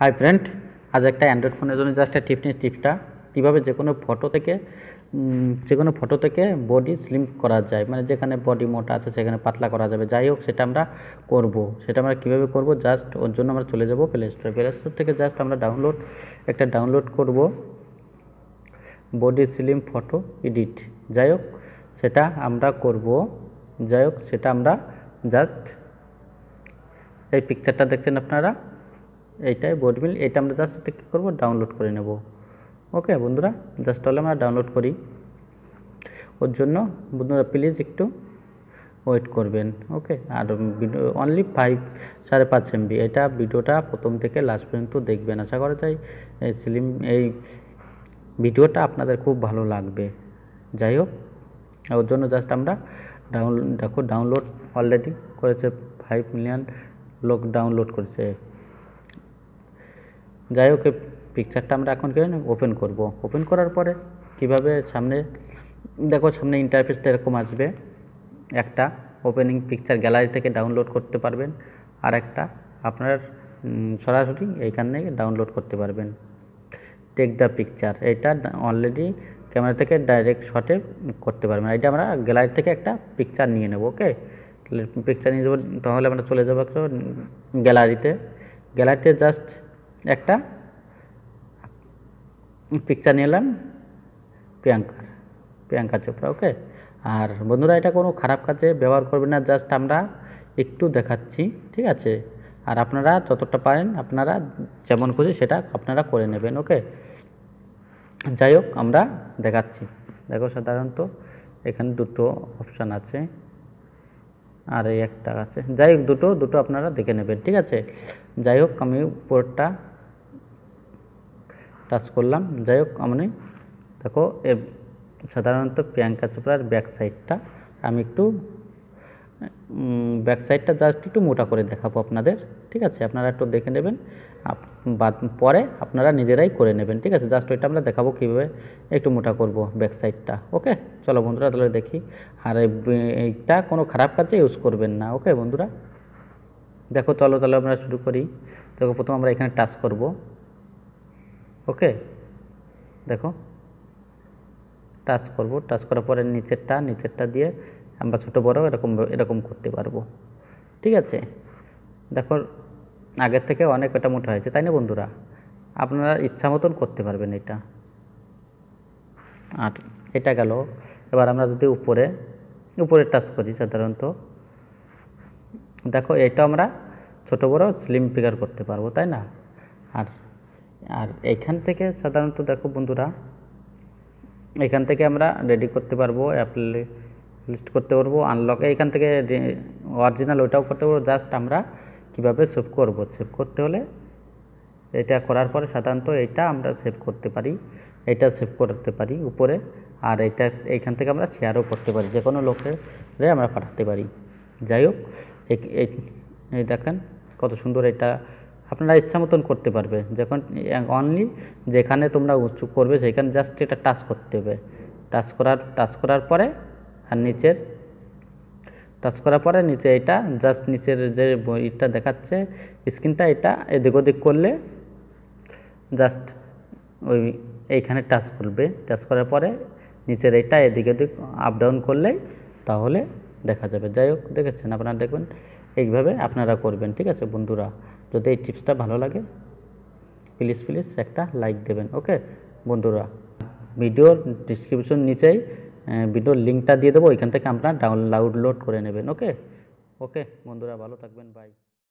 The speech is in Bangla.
হাই ফ্রেন্ড, আজ একটা অ্যান্ড্রয়েড ফোনের জন্য জাস্ট টিপসটা কীভাবে যে কোনো ফটো থেকে বডি স্লিম করা যায়, মানে যেখানে বডি মোটা আছে সেখানে পাতলা করা যাবে। যাই হোক, সেটা আমরা করব। সেটা আমরা কীভাবে করব, জাস্ট ওর জন্য আমরা চলে যাব প্লে স্টোর থেকে। জাস্ট আমরা ডাউনলোড করব বডি স্লিম ফটো এডিট। যাই হোক, সেটা আমরা করব। সেটা আমরা জাস্ট এই পিকচারটা দেখছেন আপনারা, এইটাই বোর্ড মিল। এটা আমরা জাস্ট কী করবো, ডাউনলোড করে নেব। ওকে বন্ধুরা, জাস্ট হলে আমরা ডাউনলোড করি। ওর জন্য বন্ধুরা প্লিজ একটু ওয়েট করবেন। ওকে, আর ভিডিও অনলি 5.5 MB। এটা ভিডিওটা প্রথম থেকে লাস্ট পর্যন্ত দেখবেন। আশা করা যায় এই ভিডিওটা আপনাদের খুব ভালো লাগবে। যাই হোক, ওর জন্য জাস্ট আমরা ডাউনলোড অলরেডি করেছে, 5 মিলিয়ন লোক ডাউনলোড করেছে। যাই হোক, এই পিকচারটা আমরা এখন ওপেন করব। ওপেন করার পরে কিভাবে সামনে ইন্টারফেসটা এরকম আসবে। একটা ওপেনিং পিকচার গ্যালারি থেকে ডাউনলোড করতে পারবেন, আর একটা আপনার সরাসরি এইখান থেকে ডাউনলোড করতে পারবেন। টেক দ্য পিকচার, এটা অলরেডি ক্যামেরা থেকে ডাইরেক্ট শটে করতে পারবেন। এটা আমরা গ্যালারি থেকে একটা পিকচার নিয়ে নেব। ওকে, পিকচার নিয়ে যাবো, তাহলে আমরা চলে যাবো গ্যালারিতে জাস্ট একটা পিকচার নিলাম প্রিয়াঙ্কা চোপড়া। ওকে, আর বন্ধুরা এটা কোনো খারাপ কাজে ব্যবহার করবেন না, জাস্ট আমরা একটু দেখাচ্ছি, ঠিক আছে? আর আপনারা যতটা পারেন আপনারা যেমন খুশি সেটা আপনারা করে নেবেন। ওকে, যাই হোক আমরা দেখাচ্ছি। দেখো, সাধারণত এখানে দুটো অপশান আছে আর এই একটা আছে। যাই হোক, দুটো আপনারা দেখে নেবেন, ঠিক আছে? যাই হোক, আমি উপরটা টাচ করলাম। যাই হোক, আমি দেখো সাধারণত প্রিয়াঙ্কা চোপড়ার ব্যাক সাইডটা আমি জাস্ট একটু মোটা করে দেখাবো আপনাদের, ঠিক আছে? আপনারা একটু দেখে নেবেন, পরে আপনারা নিজেরাই করে নেবেন, ঠিক আছে? জাস্ট ওইটা আমরা দেখাবো কীভাবে একটু মোটা করব ব্যাক সাইডটা। ওকে, চলো বন্ধুরা তাহলে দেখি। আর এইটা কোনো খারাপ কাজে ইউজ করবেন না। ওকে বন্ধুরা, দেখো চলো তাহলে আমরা শুরু করি। দেখো, প্রথম আমরা এখানে টাচ করব। ওকে, দেখো টাচ করার পরে নিচেরটা দিয়ে আমরা ছোটো বড় এরকম করতে পারবো, ঠিক আছে? দেখো, আগের থেকে অনেক এটা মোটা হয়েছে, তাই না বন্ধুরা? আপনারা ইচ্ছা মতন করতে পারবেন এটা। আর এটা গেল। এবার আমরা যদি উপরে টাচ করি, সাধারণত দেখো এটা আমরা ছোটো বড় স্লিম ফিগার করতে পারবো, তাই না? আর এইখান থেকে সাধারণত দেখো বন্ধুরা, এখান থেকে আমরা রেডি করতে পারবো, লিস্ট করতে পারবো, আনলক এইখান থেকে অরিজিনাল ওইটাও করতে পারবো। জাস্ট আমরা কীভাবে সেভ করতে হলে এটা করার পরে সাধারণত এইটা আমরা সেভ করতে পারি উপরে। আর এইখান থেকে আমরা শেয়ারও করতে পারি, যে কোনো লোকের আমরা পাঠাতে পারি। যাই হোক, এই দেখেন কত সুন্দর। এটা আপনারা ইচ্ছা মতন করতে পারবে, যখন অনলি যেখানে তোমরা উঁচু করবে সেখানে জাস্ট এটা টাচ করতে হবে। টাচ করার পরে আর টাচ করার পরে নিচে এটা জাস্ট নিচের যে এটা দেখাচ্ছে স্ক্রিনটা, এটা এদিক ওদিক করলে জাস্ট এইখানে টাচ করার পরে নিচের এটা এদিক ওদিক আপ ডাউন করলেই তাহলে দেখা যাবে। যাই হোক, দেখেছেন আপনারা, দেখবেন এইভাবে আপনারা করবেন, ঠিক আছে বন্ধুরা? যদি এই টিপসটা ভালো লাগে প্লিজ একটা লাইক দেবেন। ওকে বন্ধুরা, ভিডিওর ডিসক্রিপশন নিচেই ভিডিওর লিঙ্কটা দিয়ে দেবো, ওইখান থেকে আপনারা ডাউনলোড করে নেবেন। ওকে বন্ধুরা, ভালো থাকবেন, বাই।